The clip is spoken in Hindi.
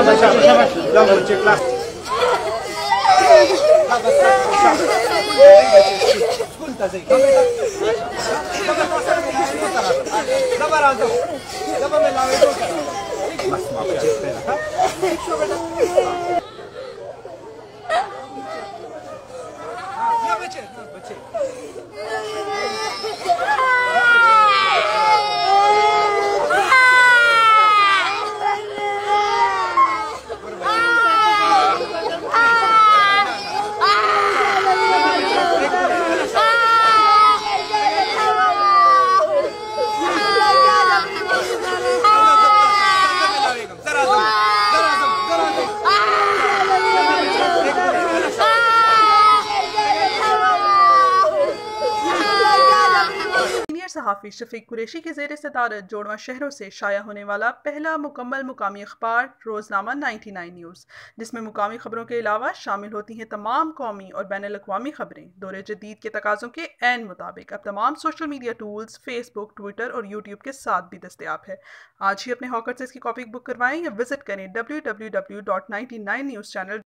सहाफ़ी शफीक कुरैशी के ज़ेर सदारत जोड़वा शहरों से शाया होने वाला पहला मुकम्मल मुकामी अखबार रोज़नामा 99 न्यूज़, जिसमें मुकामी खबरों के अलावा शामिल होती हैं तमाम कौमी और बैनुल-अक़वामी खबरें। दौरे जदीद के तकाज़ों के ऐन मुताबिक अब तमाम social media tools Facebook, Twitter और यूट्यूब के साथ भी दस्तयाब है। आज ही अपने हॉकर से इसकी कॉपी बुक करवाएं या विजिट करें www.99newschannel